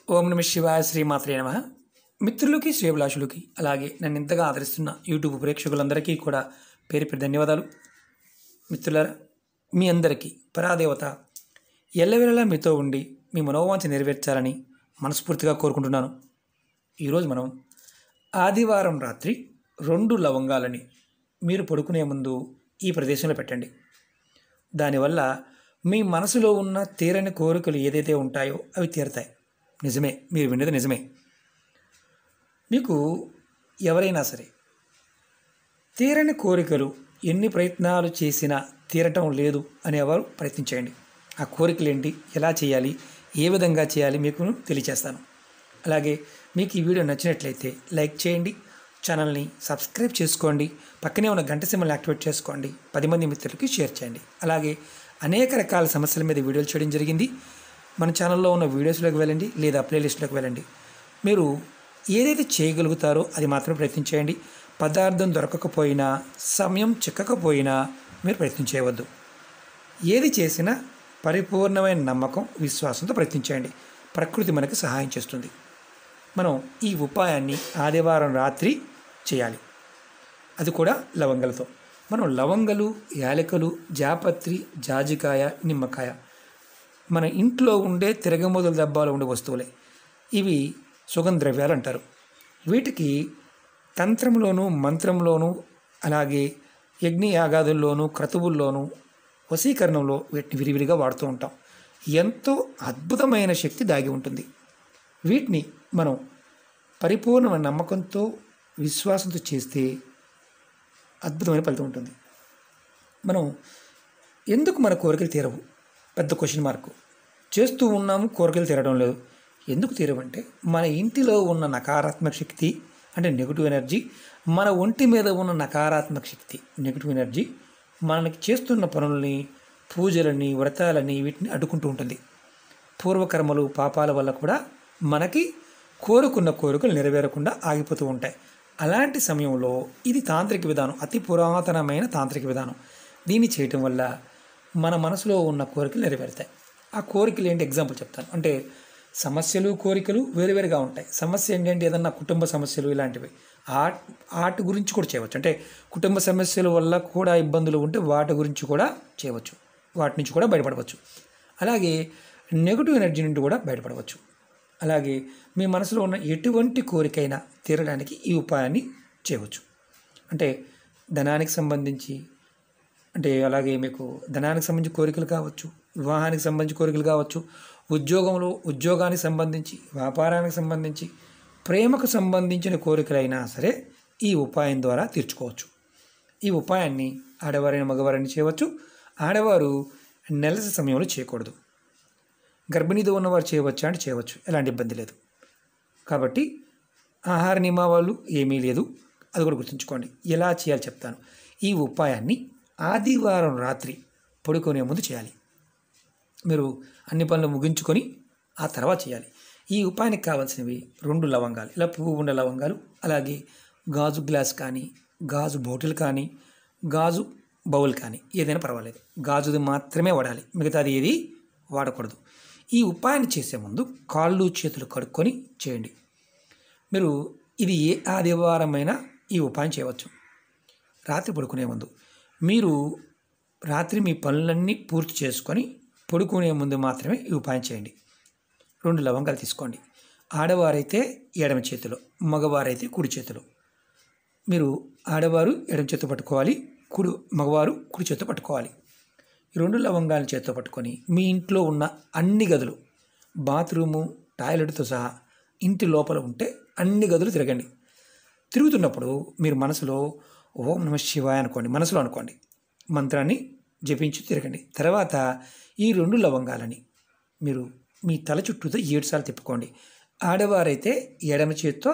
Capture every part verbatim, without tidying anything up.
ఓం నమ శివాయ శ్రీమాత్రే నమః. మిత్రులకి శ్రేభిలాషులకి అలాగే నన్ను ఇంతగా ఆదరిస్తున్న యూట్యూబ్ ప్రేక్షకులందరికీ కూడా పేరు పేరు ధన్యవాదాలు. మిత్రులారా, మీ అందరికీ పరాదేవత ఎల్లవేళలా మీతో ఉండి మీ మనోవాంఛ నెరవేర్చాలని మనస్ఫూర్తిగా కోరుకుంటున్నాను. ఈరోజు మనం ఆదివారం రాత్రి రెండు లవంగాలని మీరు పడుకునే ముందు ఈ ప్రదేశంలో పెట్టండి. దానివల్ల మీ మనసులో ఉన్న తీరని కోరికలు ఏదైతే ఉంటాయో అవి తీరతాయి. నిజమే, మీరు విన్నది నిజమే. మీకు ఎవరైనా సరే తీరని కోరికలు ఎన్ని ప్రయత్నాలు చేసినా తీరటం లేదు అనేవారు ప్రయత్నించేయండి. ఆ కోరికలు ఏంటి, ఎలా చేయాలి, ఏ విధంగా చేయాలి మీకు తెలియచేస్తాను. అలాగే మీకు ఈ వీడియో నచ్చినట్లయితే లైక్ చేయండి, ఛానల్ని సబ్స్క్రైబ్ చేసుకోండి, పక్కనే ఉన్న గంట సింబల్ని యాక్టివేట్ చేసుకోండి, పది మంది మిత్రులకి షేర్ చేయండి. అలాగే అనేక రకాల సమస్యల మీద వీడియోలు చేయడం జరిగింది. మన ఛానల్లో ఉన్న వీడియోస్లోకి వెళ్ళండి లేదా ప్లేలిస్ట్లోకి వెళ్ళండి. మీరు ఏదైతే చేయగలుగుతారో అది మాత్రం ప్రయత్నం చేయండి. పదార్థం దొరకకపోయినా, సమయం చిక్కకపోయినా మీరు ప్రయత్నం చేయవద్దు. ఏది చేసినా పరిపూర్ణమైన నమ్మకం, విశ్వాసంతో ప్రయత్నించండి. ప్రకృతి మనకి సహాయం చేస్తుంది. మనం ఈ ఉపాయాన్ని ఆదివారం రాత్రి చేయాలి, అది కూడా లవంగలతో. మనం లవంగలు, యాలకులు, జాపత్రి, జాజికాయ, నిమ్మకాయ మన ఇంట్లో ఉండే తిరగమోదుల డబ్బాలో ఉండే వస్తువులే. ఇవి సుగంధ ద్రవ్యాలు అంటారు. వీటికి తంత్రంలోనూ మంత్రంలోనూ అలాగే యజ్ఞ యాగాదుల్లోనూ క్రతువుల్లోనూ వశీకరణంలో వీటిని విరివిరిగా వాడుతూ ఉంటాం. ఎంతో అద్భుతమైన శక్తి దాగి ఉంటుంది. వీటిని మనం పరిపూర్ణమైన నమ్మకంతో, విశ్వాసంతో చేస్తే అద్భుతమైన ఫలితం ఉంటుంది. మనం ఎందుకు మన కోరికలు తీరవు? పెద్ద క్వశ్చన్ మార్కు. చేస్తూ ఉన్నాము, కోరికలు తీరడం లేదు. ఎందుకు తీరవంటే మన ఇంటిలో ఉన్న నకారాత్మక శక్తి అంటే నెగిటివ్ ఎనర్జీ, మన ఒంటి మీద ఉన్న నకారాత్మక శక్తి నెగిటివ్ ఎనర్జీ మనకి చేస్తున్న పనులని, పూజలని, వ్రతాలని వీటిని అడ్డుకుంటూ ఉంటుంది. పూర్వకర్మలు, పాపాల వల్ల కూడా మనకి కోరుకున్న కోరికలు నెరవేరకుండా ఆగిపోతూ ఉంటాయి. అలాంటి సమయంలో ఇది తాంత్రిక విధానం, అతి పురాతనమైన తాంత్రిక విధానం. దీన్ని చేయటం వల్ల మన మనసులో ఉన్న కోరికలు నెరవేరుతాయి. ఆ కోరికలు ఏంటి ఎగ్జాంపుల్ చెప్తాను. అంటే సమస్యలు, కోరికలు వేరువేరుగా ఉంటాయి. సమస్య ఏంటంటే ఏదన్నా కుటుంబ సమస్యలు ఇలాంటివి. ఆట్ వాటి గురించి కూడా చేయవచ్చు. అంటే కుటుంబ సమస్యల వల్ల కూడా ఇబ్బందులు ఉంటే వాటి గురించి కూడా చేయవచ్చు, వాటి నుంచి కూడా బయటపడవచ్చు. అలాగే నెగిటివ్ ఎనర్జీ నుండి కూడా బయటపడవచ్చు. అలాగే మీ మనసులో ఉన్న ఎటువంటి కోరికైనా తీరడానికి ఈ ఉపాయాన్ని చేయవచ్చు. అంటే ధనానికి సంబంధించి, అంటే అలాగే మీకు ధనానికి సంబంధించి కోరికలు కావచ్చు, వివాహానికి సంబంధించి కోరికలు కావచ్చు, ఉద్యోగంలో ఉద్యోగానికి సంబంధించి, వ్యాపారానికి సంబంధించి, ప్రేమకు సంబంధించిన కోరికలైనా సరే ఈ ఉపాయం ద్వారా తీర్చుకోవచ్చు. ఈ ఉపాయాన్ని ఆడవారైన మగవారైనా చేయవచ్చు. ఆడవారు నెలసరి సమయంలో చేయకూడదు. గర్భిణీతో ఉన్నవారు చేయవచ్చా అంటే చేయవచ్చు, ఎలాంటి ఇబ్బంది లేదు. కాబట్టి ఆహార నియమాలు ఏమీ లేదు, అది కూడా గుర్తుంచుకోండి. ఎలా చేయాలి చెప్తాను. ఈ ఉపాయాన్ని ఆదివారం రాత్రి పడుకునే ముందు చేయాలి. మీరు అన్ని పనులు ముగించుకొని ఆ తర్వాత చేయాలి. ఈ ఉపాయానికి కావాల్సినవి రెండు లవంగాలు, ఇలా పువ్వు ఉండే లవంగాలు, అలాగే గాజు గ్లాస్ కానీ, గాజు బాటిల్ కానీ, గాజు బౌల్ కానీ ఏదైనా పర్వాలేదు. గాజుది మాత్రమే వాడాలి, మిగతాది ఏది వాడకూడదు. ఈ ఉపాయాన్ని చేసే ముందు కాళ్ళు చేతులు కడుక్కొని చేయండి. మీరు ఇది ఏ ఆదివారమైనా ఈ ఉపాయం చేయవచ్చు. రాత్రి పడుకునే ముందు మీరు రాత్రి మీ పనులన్నీ పూర్తి చేసుకొని పడుకునే ముందు మాత్రమే ఈ ఉపాయం చేయండి. రెండు లవంగాలు తీసుకోండి. ఆడవారైతే ఎడమ చేతిలో, మగవారైతే కుడి చేతిలో. మీరు ఆడవారు ఎడమ చేతితో పట్టుకోవాలి, కుడి మగవారు కుడి చేతితో పట్టుకోవాలి. ఈ రెండు లవంగాలను చేతితో పట్టుకొని మీ ఇంట్లో ఉన్న అన్ని గదులు, బాత్రూము, టాయిలెట్తో సహా ఇంటి లోపల ఉంటే అన్ని గదులు తిరగండి. తిరుగుతున్నప్పుడు మీరు మనసులో ఓం నమ శివాయ అనుకోండి, మనసులో అనుకోండి, మంత్రాన్ని జపించి తిరగండి. తర్వాత ఈ రెండు లవంగాలని మీరు మీ తల చుట్టూతో ఏడు సార్లు తిప్పుకోండి. ఆడవారైతే ఎడమ చేతితో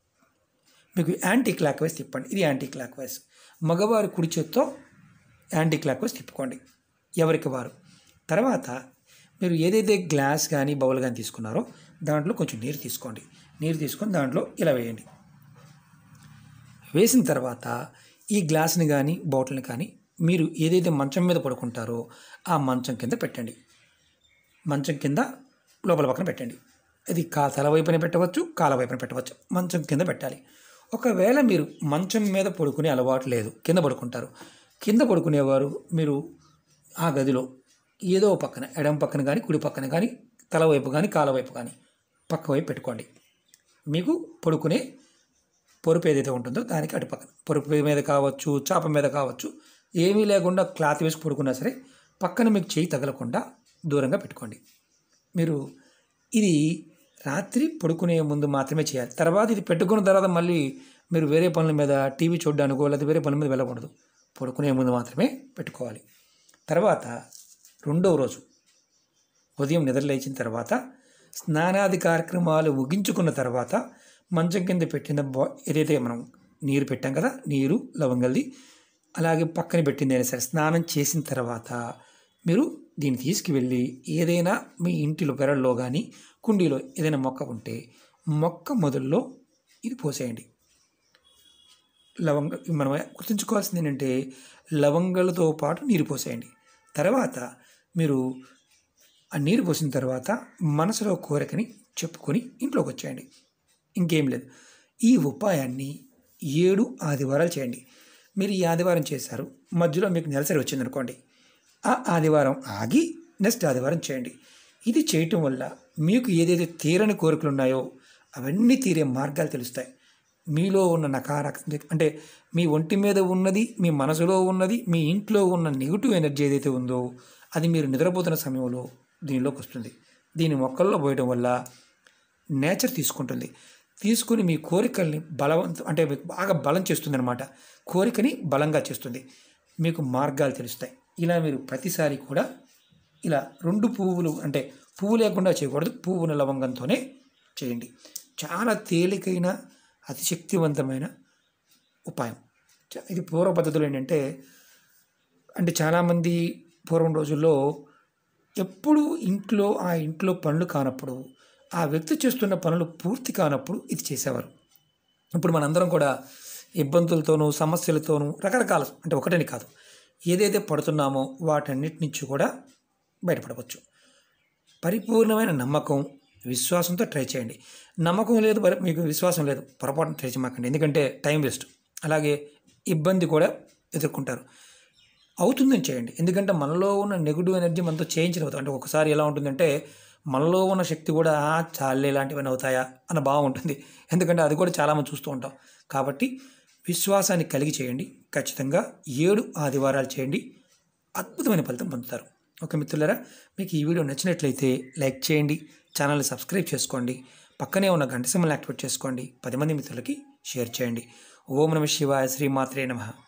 మీకు యాంటీ క్లాక్ వైజ్ తిప్పండి, ఇది యాంటీ క్లాక్ వైజ్. మగవారు కుడి చేతితో యాంటీ క్లాక్ వైజ్ తిప్పుకోండి, ఎవరికి వారు. తర్వాత మీరు ఏదైతే గ్లాస్ కానీ బౌల్ కానీ తీసుకున్నారో దాంట్లో కొంచెం నీరు తీసుకోండి. నీరు తీసుకొని దాంట్లో ఇలా వేయండి. వేసిన తర్వాత ఈ గ్లాస్ని కానీ బాటిల్ని కానీ మీరు ఏదైతే మంచం మీద పడుకుంటారో ఆ మంచం కింద పెట్టండి. మంచం కింద లోపల పక్కన పెట్టండి. ఇది కా తల వైపున పెట్టవచ్చు, కాల వైపున పెట్టవచ్చు. మంచం కింద పెట్టాలి. ఒకవేళ మీరు మంచం మీద పడుకునే అలవాటు లేదు, కింద పడుకుంటారు. కింద పడుకునేవారు మీరు ఆ గదిలో ఏదో పక్కన, ఎడమ పక్కన కానీ కుడి పక్కన కానీ, తల వైపు కానీ కాల వైపు కానీ పక్క వైపు పెట్టుకోండి. మీకు పడుకునే పొరుపు ఏదైతే ఉంటుందో దానికి అటు పక్కన, పొరుపు మీద కావచ్చు, చాప మీద కావచ్చు, ఏమీ లేకుండా క్లాత్ వేసి పడుకున్నా సరే పక్కన మీకు చేయి తగలకుండా దూరంగా పెట్టుకోండి. మీరు ఇది రాత్రి పడుకునే ముందు మాత్రమే చేయాలి. తర్వాత ఇది పెట్టుకున్న తర్వాత మళ్ళీ మీరు వేరే పనుల మీద, టీవీ చూడడానికో లేదా వేరే పనుల మీద వెళ్ళకూడదు. పడుకునే ముందు మాత్రమే పెట్టుకోవాలి. తర్వాత రెండవ రోజు ఉదయం నిద్ర లేచిన తర్వాత స్నానాది కార్యక్రమాలు ముగించుకున్న తర్వాత మంచం కింద పెట్టిన బా ఏదైతే మనం నీరు పెట్టాం కదా, నీరు లవంగల్ది, అలాగే పక్కన పెట్టింది అయినా సరే స్నానం చేసిన తర్వాత మీరు దీన్ని తీసుకువెళ్ళి ఏదైనా మీ ఇంటిలో పెరల్లో కానీ కుండీలో ఏదైనా మొక్క ఉంటే మొక్క మొదల్లో ఇది పోసేయండి. లవంగ మనం గుర్తుంచుకోవాల్సింది ఏంటంటే లవంగాలతో పాటు నీరు పోసేయండి. తర్వాత మీరు ఆ నీరు పోసిన తర్వాత మనసులో కోరికని చెప్పుకొని ఇంట్లోకి వచ్చేయండి. ఇంకేం లేదు. ఈ ఉపాయాన్ని ఏడు ఆదివారాలు చేయండి. మీరు ఈ ఆదివారం చేశారు, మధ్యలో మీకు నెలసరి వచ్చిందనుకోండి, ఆ ఆదివారం ఆగి నెక్స్ట్ ఆదివారం చేయండి. ఇది చేయటం వల్ల మీకు ఏదైతే తీరని కోరికలు ఉన్నాయో అవన్నీ తీరే మార్గాలు తెలుస్తాయి. మీలో ఉన్న నకారాత్మక అంటే మీ ఒంటి మీద ఉన్నది, మీ మనసులో ఉన్నది, మీ ఇంట్లో ఉన్న నెగిటివ్ ఎనర్జీ ఏదైతే ఉందో అది మీరు నిద్రపోతున్న సమయంలో దీనిలోకి వస్తుంది. దీని మొక్కల్లో పోయడం వల్ల నేచర్ తీసుకుంటుంది. తీసుకుని మీ కోరికల్ని బలవంతం అంటే మీకు బాగా బలం చేస్తుంది అనమాట. కోరికని బలంగా చేస్తుంది. మీకు మార్గాలు తెలుస్తాయి. ఇలా మీరు ప్రతిసారి కూడా ఇలా రెండు పువ్వులు అంటే పువ్వు లేకుండా చేయకూడదు, పువ్వున లవంగంతోనే చేయండి. చాలా తేలికైన అతి శక్తివంతమైన ఉపాయం. ఇది పూర్వ పద్ధతులు ఏంటంటే అంటే చాలామంది పూర్వం రోజుల్లో ఎప్పుడు ఇంట్లో ఆ ఇంట్లో పనులు కానప్పుడు, ఆ వ్యక్తి చేస్తున్న పనులు పూర్తి కానప్పుడు ఇది చేసేవారు. ఇప్పుడు మనందరం కూడా ఇబ్బందులతోనూ సమస్యలతోనూ రకరకాల అంటే ఒకటని కాదు ఏదైతే పడుతున్నామో వాటన్నిటి నుంచి కూడా బయటపడవచ్చు. పరిపూర్ణమైన నమ్మకం, విశ్వాసంతో ట్రై చేయండి. నమ్మకం లేదు, మీకు విశ్వాసం లేదు, పొరపాటున ట్రై చేయమాకండి. ఎందుకంటే టైం వేస్ట్, అలాగే ఇబ్బంది కూడా ఎదుర్కొంటారు. అవుతుందని చేయండి. ఎందుకంటే మనలో ఉన్న నెగిటివ్ ఎనర్జీ మనతో చేయించడం. అంటే ఒకసారి ఎలా ఉంటుందంటే మనలో ఉన్న శక్తి కూడా చాలే ఇలాంటివన్నీ అవుతాయా అన్న భావం ఉంటుంది. ఎందుకంటే అది కూడా చాలామంది చూస్తూ ఉంటాం. కాబట్టి విశ్వాసాన్ని కలిగి చేయండి. ఖచ్చితంగా ఏడు ఆదివారాలు చేయండి, అద్భుతమైన ఫలితం పొందుతారు. ఓకే మిత్రులారా, మీకు ఈ వీడియో నచ్చినట్లయితే లైక్ చేయండి, ఛానల్ని సబ్స్క్రైబ్ చేసుకోండి, పక్కనే ఉన్న గంట సింబల్ని యాక్టివేట్ చేసుకోండి, పది మంది మిత్రులకి షేర్ చేయండి. ఓం నమః శివాయ, శ్రీమాత్రే నమః.